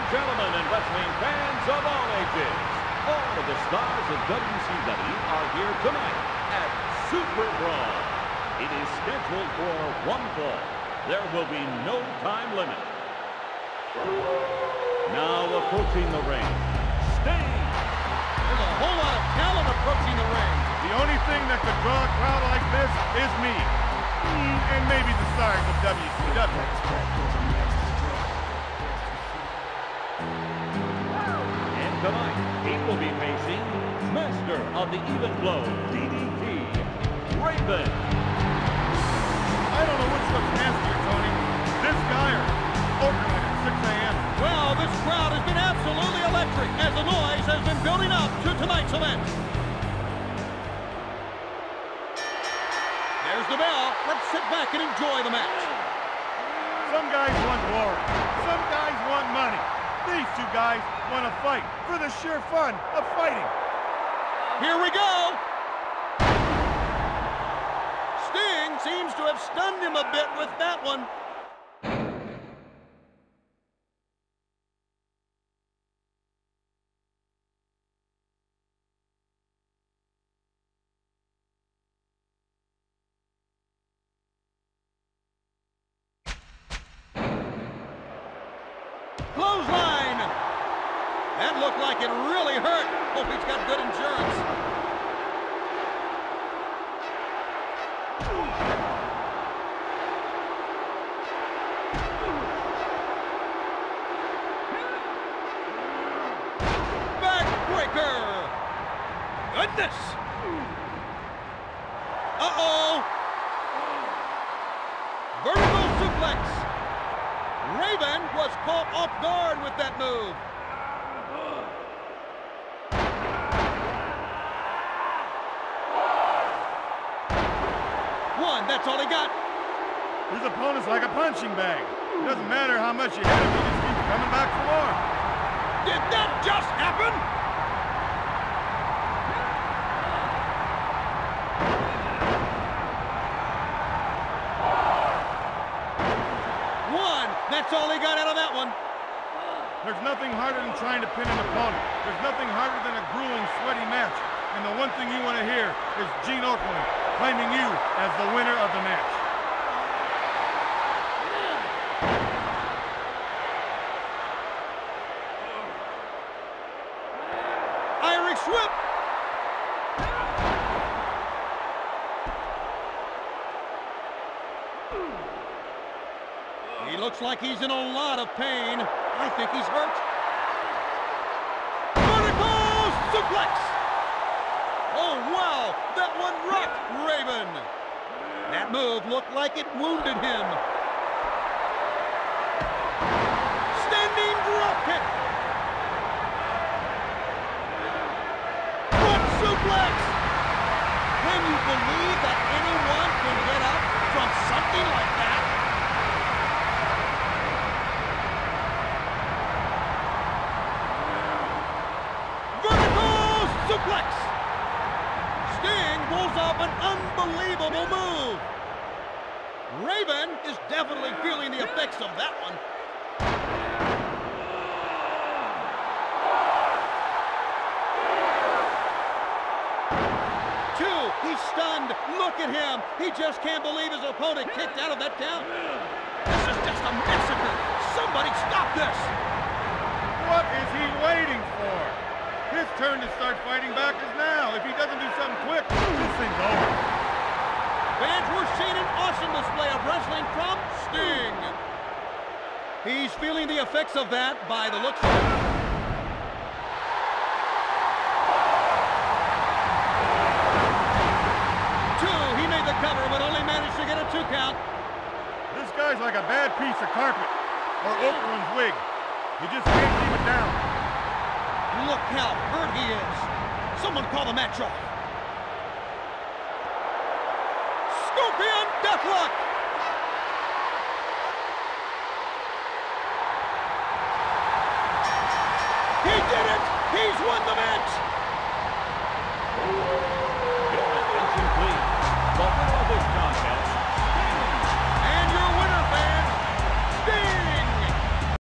gentlemen, and wrestling fans of all ages, all of the stars of WCW are here tonight at Super Brawl. It is scheduled for one fall. There will be no time limit. Now approaching the ring, Sting. There's a whole lot of talent approaching the ring. The only thing that could draw a crowd like this is me. And maybe the stars of WCW. And tonight, he will be facing Master of the Even Flow, DDT, Raven. I don't know which looks nastier, Tony. This guy or Okerlund at 6 a.m. Well, this crowd has been absolutely electric as the noise has been building up to tonight's event. There's the bell. Let's sit back and enjoy the match. Some guys want glory. Some guys want money. These two guys want to fight for the sheer fun of fighting. Here we go. Sting seems to have stunned him a bit with that one. Clothesline! That looked like it really hurt. Hope he's got good insurance. Backbreaker! Goodness! Uh-oh! Vertical suplex! Raven was caught off guard with that move. One, that's all he got. His opponent's like a punching bag. It doesn't matter how much you hit him, he just keeps coming back for more. Did that just happen? That's all he got out of that one. There's nothing harder than trying to pin an opponent. There's nothing harder than a grueling, sweaty match. And the one thing you want to hear is Gene Okerlund claiming you as the winner of the match. Irish whip. He looks like he's in a lot of pain. I think he's hurt. Vertical suplex! Oh, wow! That one rocked Raven. That move looked like it wounded him. Standing drop kick. Front suplex! Can you believe that anyone can get up from something like that? Suplex! Sting pulls off an unbelievable move. Raven is definitely feeling the effects of that one. Two, he's stunned. Look at him. He just can't believe his opponent kicked out of that count. This is just a massacre. Somebody stop this. What is he waiting for? His turn to start fighting back is now. If he doesn't do something quick, this thing's over. Fans, we're seeing an awesome display of wrestling from Sting. He's feeling the effects of that by the looks of it. Two, he made the cover, but only managed to get a 2 count. This guy's like a bad piece of carpet, or Okerlund's wig. You just can't keep it down. Look how hurt he is. Someone call the match off. Scorpion Deathlock. He did it. He's won the match.